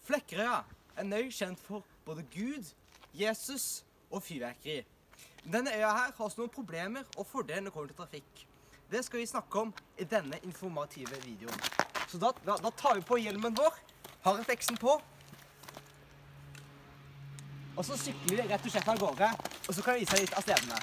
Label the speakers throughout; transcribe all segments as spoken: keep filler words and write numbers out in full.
Speaker 1: Flekkerøya er en øy kjent for både Gud, Jesus og fyrverkeri. Denne øya her har også noen problemer og fordeler når det kommer til trafikk. Det skal vi snakke om i denne informative videoen. Så da, da, da tar vi på hjelmen vår, har refleksen på, og så sykler vi rett og slett av gårde, og så kan jeg vise deg litt av stedene.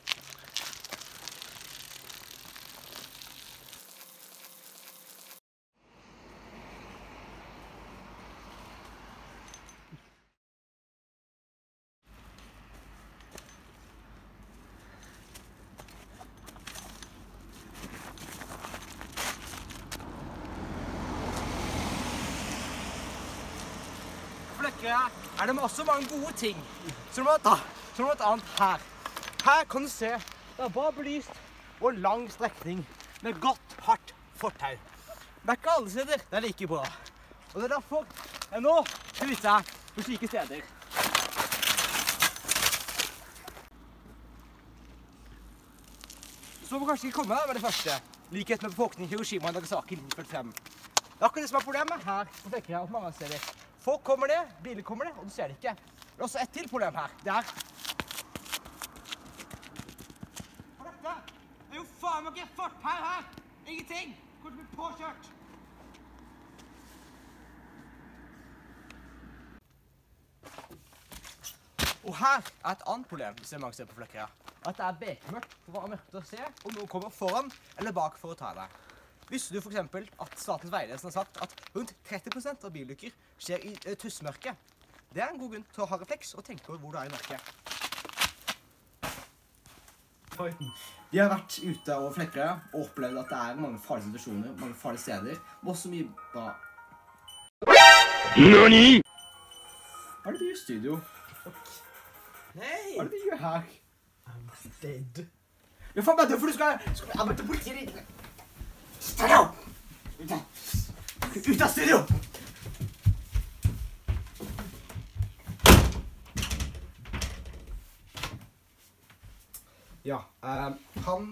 Speaker 1: Flekkerøya er det også mange gode ting, som blant annet her. Her kan du se, det er bra belyst og lang strekning med godt, hardt fortau. Det er ikke alle steder det er like bra. Og det er derfor jeg nå skal vise deg på slike steder. Så må du kanskje ikke komme med det første, likhet med befolkningen i Hiroshima og Nagasaki i nittien førtifem. Det er akkurat det som er problemet her på Flekkerøya og mange steder. Folk kommer ned, biler kommer ned, og du ser det ikke. Det er også et til problem her. Det er... For dette er jo faen meg ikke fortau her! Ingenting! Kommer til å bli påkjørt! Og her er et annet problem, hvis det er mange steder på Flekkerøya. At det er bekmørkt for å være mørkt å se, og noen kommer foran eller bak for å ta deg. Visste du for eksempel at Statens vegvesen har sagt at rundt tretti prosent av bilulykker skjer i uh, tussmørket? Det er en god grunn til å ha refleks og tenke over hvor du er i mørket. Vi har vært ute over Flekkerøya og opplevd at det er mange farlige situasjoner, mange farlige steder, og også mye bra. NANI?! Hva er det du gjør i studio? Hei! Hva er det du gjør her? I'm dead. Ja, faen meg, hvorfor du skal... skal jeg møte politiet? Stand up! Ut av, ut av studio! Ja, eh, han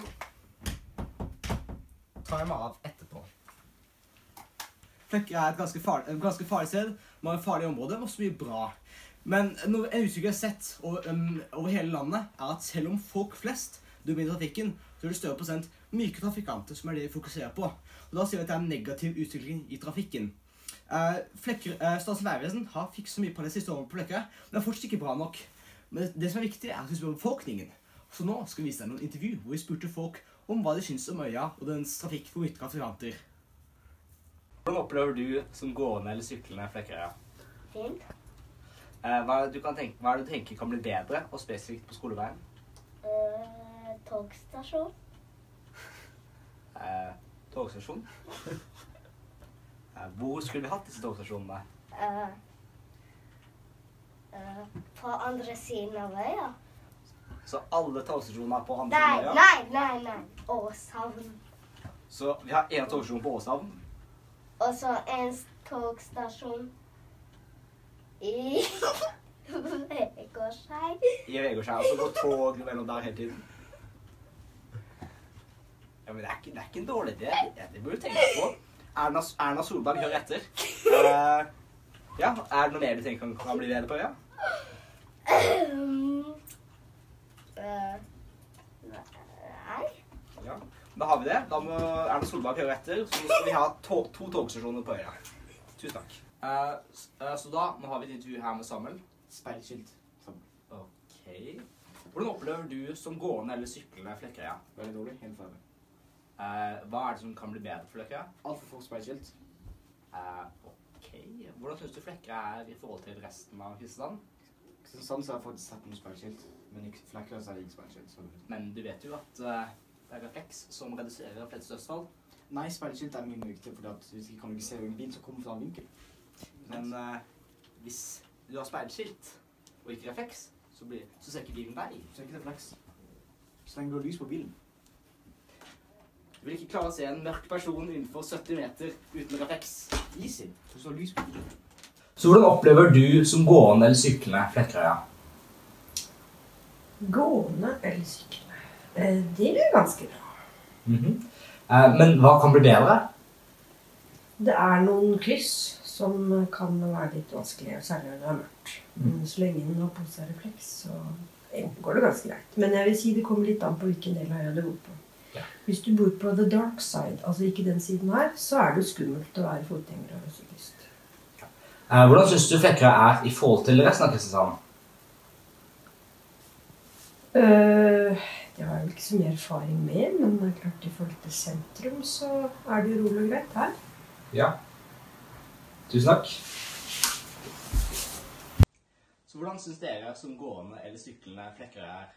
Speaker 1: tar jeg meg av etterpå. Flekkerøya er et ganske farlig, et ganske farlig sted, mange farlige områder, og så mye bra. Men noe en utvikling jeg har sett over, um, over hele landet, er at selv om folk flest dør i trafikken, så er det større prosent myke trafikanter som er det vi fokuserer på. Og da sier vi at det er en negativ utvikling i trafikken. Uh, Flekker, uh, Statens vegvesen har fikset så mye på det siste året på Flekkerøya, men det er fortsatt ikke bra nok. Men det som er viktig er at vi spør befolkningen. Så nå skal vi vise deg noen intervju hvor vi spurte folk om hva de synes om øya og dens trafikk for myke trafikanter. Hvordan opplever du som gående eller syklende Flekkerøya?
Speaker 2: Fint.
Speaker 1: Uh, hva, du kan tenke, hva er det du tenker kan bli bedre og spesifikt på skoleveien?
Speaker 2: Uh, togstasjon.
Speaker 1: Uh, togstasjon? uh, hvor skulle vi hatt disse togstasjonene?
Speaker 2: Uh, uh, på andre siden av øya.
Speaker 1: Så alle togstasjoner er på andre
Speaker 2: Nei,
Speaker 1: siden av øya?
Speaker 2: nei, nei, nei. Åshavn.
Speaker 1: Så vi har en togstasjon på Åshavn?
Speaker 2: Og så en togstasjon i Vegårshei.
Speaker 1: I Vegårshei, og så går tog mellom der hele tiden. Ja, men det er ikke, det er ikke en dårlig idé. Det, det burde du tenke på. Erna, Erna Solberg hører etter. Uh, ja, er det noe mer du tenker kan, kan bli bedre på øya?
Speaker 2: Um, uh, nei.
Speaker 1: Ja, da har vi det. Da må Erna Solberg høre etter, så skal vi ha to, to togstasjoner på øya. Tusen takk. Uh, uh, så da, nå har vi et intervju her med Samuel.
Speaker 3: Speilskilt.
Speaker 1: Ok. Hvordan opplever du som gående eller syklende Flekkerøya?
Speaker 3: Veldig dårlig, helt ferdig.
Speaker 1: Uh, hva er det som kan bli bedre for Flekkerøya?
Speaker 3: Alt for få speilskilt.
Speaker 1: Uh, ok. Hvordan synes du Flekkerøya er i forhold til resten av Kristiansand?
Speaker 3: Kristiansand så har jeg faktisk sett noen speilskilt, men i Flekkerøya så er det ikke speilskilt. Så...
Speaker 1: Men du vet jo at uh, det er refleks som reduserer flest dødsfall.
Speaker 3: Nei, speilskilt er mindre viktig, for hvis ikke kan du ikke se en bil som kommer fra en vinkel.
Speaker 1: Men uh, hvis du har speilskilt og ikke refleks, så, blir, så ser ikke bilen deg.
Speaker 3: Så er ikke refleks. Så lenge du har lys på bilen.
Speaker 1: Du vil ikke klare å se en mørk person innenfor sytti meter uten refleks.
Speaker 3: Easy. Så står lys på bilen.
Speaker 1: Så hvordan opplever du som gående eller syklende Flekkerøya?
Speaker 4: Gående eller syklende? Eh, Det er ganske bra.
Speaker 1: Mm-hmm. eh, men hva kan bli bedre?
Speaker 4: Det er noen kryss som kan være litt vanskelig, særlig når det er mørkt. Men så lenge den har på seg refleks, så går det ganske greit. Men jeg vil si det kommer litt an på hvilken del av øya du bor på.
Speaker 5: Ja.
Speaker 4: Hvis du bor på the dark side, altså ikke den siden her, så er det skummelt å være fotgjenger og syklist.
Speaker 5: Eh, hvordan synes du Flekkerøy er i forhold til resten av Kristiansand?
Speaker 4: Uh, det har jeg vel ikke så mye erfaring med, men det er klart i forhold til sentrum så er det rolig og greit her.
Speaker 5: Ja. Tusen takk.
Speaker 1: Så hvordan synes dere som gående eller syklende Flekkerøy er?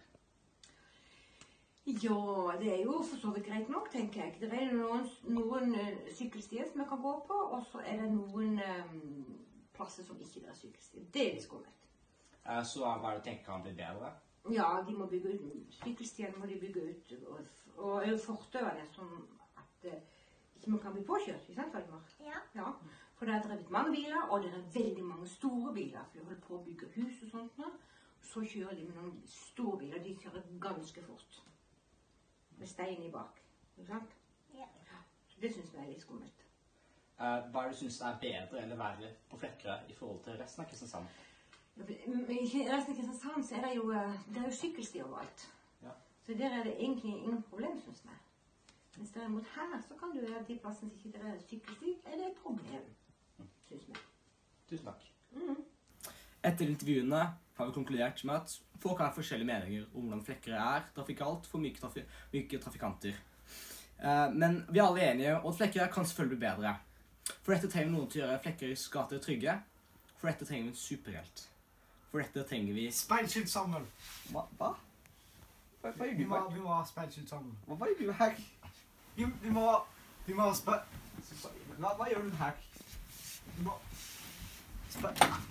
Speaker 6: Ja, det er jo for så vidt greit nok, tenker jeg. Det er noen, noen uh, sykkelstier som jeg kan gå på, og så er det noen um, plasser som ikke er sykkelstier. Det er litt skummelt.
Speaker 1: Eh, så hva er det du tenker kan bli bedre?
Speaker 6: Ja, de må bygge ut. Sykkelstiene må de bygge ut. Og, og fortauene er sånn at uh, ikke man kan bli påkjørt, ikke sant, Valdemar?
Speaker 2: Ja.
Speaker 6: Ja. For det er drevet mange biler, og det er veldig mange store biler. For de holder på å bygge hus og sånt nå. Så kjører de med noen store biler. De kjører ganske fort. Med stein i bak. Ikke sant?
Speaker 2: Ja.
Speaker 6: Så det synes jeg er litt skummelt.
Speaker 1: Eh, hva er det du synes er bedre eller verre på Flekkerøy i forhold til resten av Kristiansand?
Speaker 6: I resten av Kristiansand så er det jo, det er jo sykkelstier overalt.
Speaker 1: Ja.
Speaker 6: Så der er det egentlig ingen problem, synes jeg. Mens derimot her så kan du være de plassene som ikke er sykkelsti, eller et problem, synes jeg.
Speaker 1: Tusen takk.
Speaker 6: Mm.
Speaker 1: Etter intervjuene har vi konkludert med at folk har forskjellige meninger om hvordan Flekkerøy er trafikalt for myke, trafi myke trafikanter. Eh, men vi er alle enige om at Flekkerøy kan selvfølgelig bli bedre. For dette trenger noen til å gjøre Flekkerøys gater trygge. For dette trenger vi en superhelt. For dette trenger vi...
Speaker 3: Speilskilt sammen.
Speaker 1: Hva? Hva? Hva, hva gjør
Speaker 3: Vi
Speaker 1: du
Speaker 3: må,
Speaker 1: her?
Speaker 3: vi må ha speilskilt sammen.
Speaker 1: Hva, hva gjør du her?
Speaker 3: Vi, vi må, vi må ha spe...
Speaker 1: Hva, hva gjør du her?
Speaker 3: Vi må... Spe...